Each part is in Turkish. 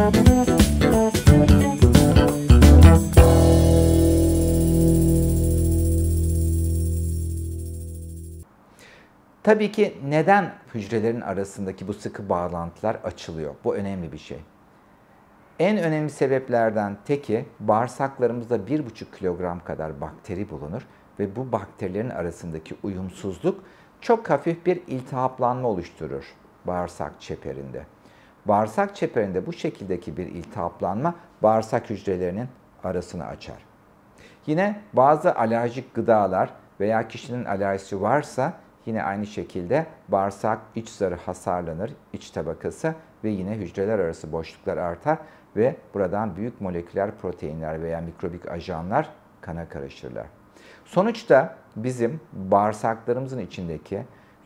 Tabii ki neden hücrelerin arasındaki bu sıkı bağlantılar açılıyor? Bu önemli bir şey. En önemli sebeplerden teki bağırsaklarımızda 1,5 kilogram kadar bakteri bulunur ve bu bakterilerin arasındaki uyumsuzluk çok hafif bir iltihaplanma oluşturur bağırsak çeperinde. Bağırsak çeperinde bu şekildeki bir iltihaplanma bağırsak hücrelerinin arasını açar. Yine bazı alerjik gıdalar veya kişinin alerjisi varsa yine aynı şekilde bağırsak iç zarı hasarlanır, iç tabakası ve yine hücreler arası boşluklar artar ve buradan büyük moleküler proteinler veya mikrobik ajanlar kana karışırlar. Sonuçta bizim bağırsaklarımızın içindeki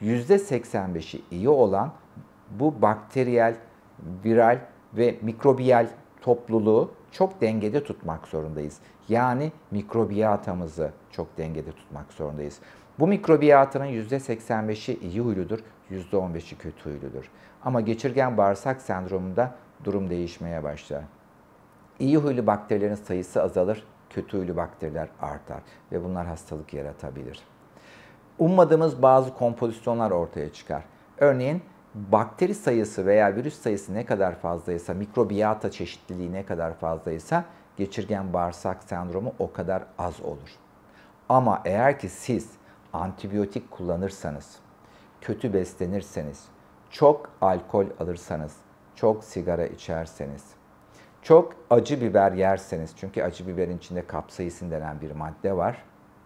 %85'i iyi olan bu bakteriyel, viral ve mikrobiyal topluluğu çok dengede tutmak zorundayız. Yani mikrobiyatamızı çok dengede tutmak zorundayız. Bu mikrobiyatanın %85'i iyi huyludur, %15'i kötü huyludur. Ama geçirgen bağırsak sendromunda durum değişmeye başlar. İyi huylu bakterilerin sayısı azalır, kötü huylu bakteriler artar ve bunlar hastalık yaratabilir. Ummadığımız bazı kompozisyonlar ortaya çıkar. Örneğin bakteri sayısı veya virüs sayısı ne kadar fazlaysa, mikrobiyata çeşitliliği ne kadar fazlaysa geçirgen bağırsak sendromu o kadar az olur. Ama eğer ki siz antibiyotik kullanırsanız, kötü beslenirseniz, çok alkol alırsanız, çok sigara içerseniz, çok acı biber yerseniz, çünkü acı biberin içinde kapsaisin denen bir madde var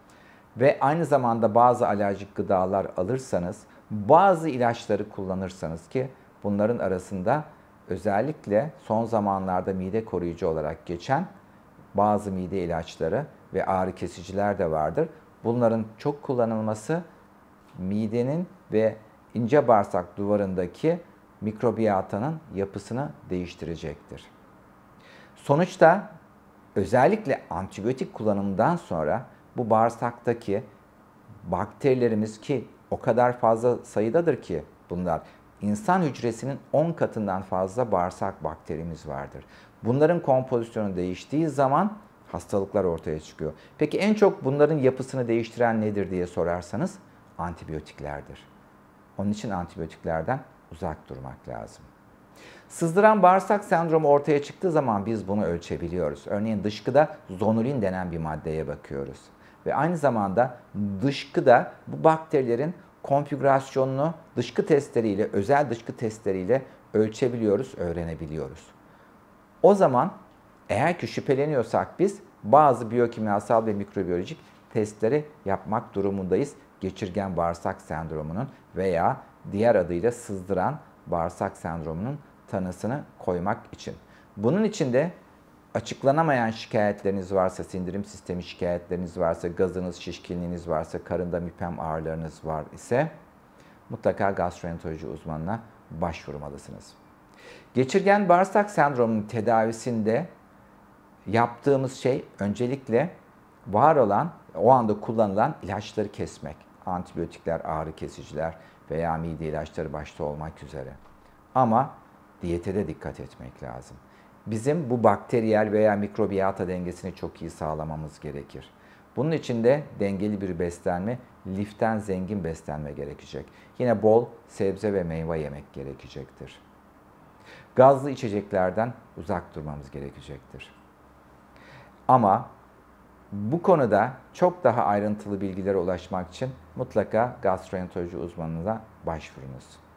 ve aynı zamanda bazı alerjik gıdalar alırsanız, bazı ilaçları kullanırsanız ki bunların arasında özellikle son zamanlarda mide koruyucu olarak geçen bazı mide ilaçları ve ağrı kesiciler de vardır. Bunların çok kullanılması midenin ve ince bağırsak duvarındaki mikrobiyatanın yapısını değiştirecektir. Sonuçta özellikle antibiyotik kullanımından sonra bu bağırsaktaki bakterilerimiz ki o kadar fazla sayıdadır ki bunlar, insan hücresinin 10 katından fazla bağırsak bakterimiz vardır. Bunların kompozisyonu değiştiği zaman hastalıklar ortaya çıkıyor. Peki en çok bunların yapısını değiştiren nedir diye sorarsanız antibiyotiklerdir. Onun için antibiyotiklerden uzak durmak lazım. Sızdıran bağırsak sendromu ortaya çıktığı zaman biz bunu ölçebiliyoruz. Örneğin dışkıda zonulin denen bir maddeye bakıyoruz. Ve aynı zamanda dışkıda bu bakterilerin konfigürasyonunu dışkı testleriyle, özel dışkı testleriyle ölçebiliyoruz, öğrenebiliyoruz. O zaman eğer ki şüpheleniyorsak biz bazı biyokimyasal ve mikrobiyolojik testleri yapmak durumundayız. Geçirgen bağırsak sendromunun veya diğer adıyla sızdıran bağırsak sendromunun tanısını koymak için. Bunun için de açıklanamayan şikayetleriniz varsa, sindirim sistemi şikayetleriniz varsa, gazınız, şişkinliğiniz varsa, karında mipem ağrılarınız var ise mutlaka gastroenteroloji uzmanına başvurmalısınız. Geçirgen bağırsak sendromunun tedavisinde yaptığımız şey öncelikle var olan, o anda kullanılan ilaçları kesmek. Antibiyotikler, ağrı kesiciler veya mide ilaçları başta olmak üzere. Ama diyete de dikkat etmek lazım. Bizim bu bakteriyel veya mikrobiyata dengesini çok iyi sağlamamız gerekir. Bunun için de dengeli bir beslenme, liften zengin beslenme gerekecek. Yine bol sebze ve meyve yemek gerekecektir. Gazlı içeceklerden uzak durmamız gerekecektir. Ama bu konuda çok daha ayrıntılı bilgilere ulaşmak için mutlaka gastroenteroloji uzmanına başvurunuz.